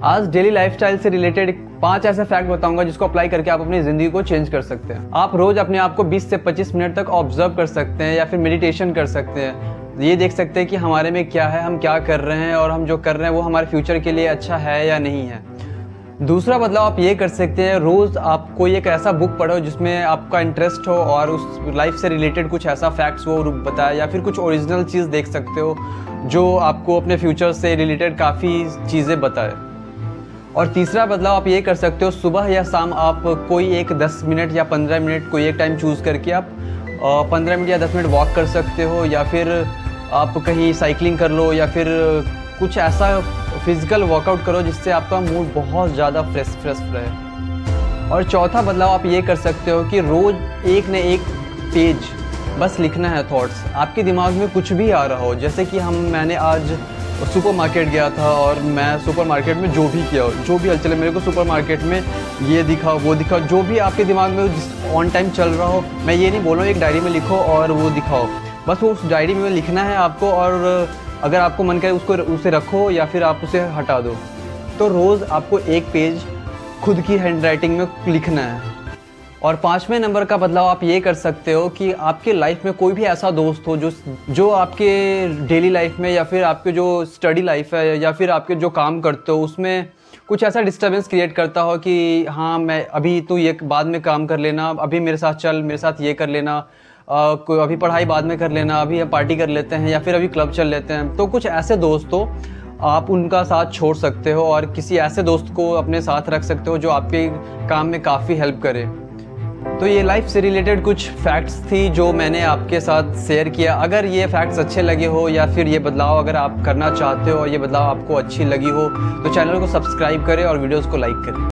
आज daily lifestyle से related 5 ऐसे फैक्ट बताऊंगा जिसको अप्लाई करके आप अपनी ज़िंदगी को चेंज कर सकते हैं। आप रोज़ अपने आप को 20 से 25 मिनट तक ऑब्जर्व कर सकते हैं या फिर मेडिटेशन कर सकते हैं। ये देख सकते हैं कि हमारे में क्या है, हम क्या कर रहे हैं और हम जो कर रहे हैं वो हमारे फ्यूचर के लिए अच्छा है या नहीं है। दूसरा बदलाव आप ये कर सकते हैं, रोज़ आप कोई एक ऐसा बुक पढ़ो जिसमें आपका इंटरेस्ट हो और उस लाइफ से रिलेटेड कुछ ऐसा फैक्ट्स वो बताए, या फिर कुछ ओरिजिनल चीज़ देख सकते हो जो आपको अपने फ्यूचर से रिलेटेड काफ़ी चीज़ें बताए। और तीसरा बदलाव आप ये कर सकते हो, सुबह या शाम आप कोई एक 10 मिनट या 15 मिनट कोई एक टाइम चूज़ करके आप 15 मिनट या 10 मिनट वॉक कर सकते हो, या फिर आप कहीं साइकिलिंग कर लो, या फिर कुछ ऐसा फिजिकल वर्कआउट करो जिससे आपका मूड बहुत ज़्यादा फ्रेश रहे। और चौथा बदलाव आप ये कर सकते हो कि रोज़ एक न एक पेज बस लिखना है थॉट्स। आपके दिमाग में कुछ भी आ रहा हो, जैसे कि मैंने आज सुपरमार्केट गया था और मैं सुपरमार्केट में जो भी किया, जो भी हलचल है, मेरे को सुपरमार्केट में ये दिखा वो दिखा, जो भी आपके दिमाग में ऑन टाइम चल रहा हो, मैं ये नहीं बोल रहा हूँ एक डायरी में लिखो और वो दिखाओ, बस वो उस डायरी में लिखना है आपको। और अगर आपको मन करे उसे रखो या फिर आप उसे हटा दो। तो रोज़ आपको एक पेज खुद की हैंडराइटिंग में लिखना है। और 5वें नंबर का बदलाव आप ये कर सकते हो कि आपके लाइफ में कोई भी ऐसा दोस्त हो जो आपके डेली लाइफ में या फिर आपके जो स्टडी लाइफ है या फिर आपके जो काम करते हो उसमें कुछ ऐसा डिस्टर्बेंस क्रिएट करता हो कि हाँ मैं अभी तो ये बाद में काम कर लेना, अभी मेरे साथ चल, मेरे साथ ये कर लेना, अभी पढ़ाई बाद में कर लेना, अभी हम पार्टी कर लेते हैं या फिर अभी क्लब चल लेते हैं। तो कुछ ऐसे दोस्त हो आप उनका साथ छोड़ सकते हो और किसी ऐसे दोस्त को अपने साथ रख सकते हो जो आपके काम में काफ़ी हेल्प करे। तो ये लाइफ से रिलेटेड कुछ फैक्ट्स थी जो मैंने आपके साथ शेयर किया। अगर ये फैक्ट्स अच्छे लगे हो या फिर ये बदलाव अगर आप करना चाहते हो और ये बदलाव आपको अच्छी लगी हो तो चैनल को सब्सक्राइब करें और वीडियोस को लाइक करें।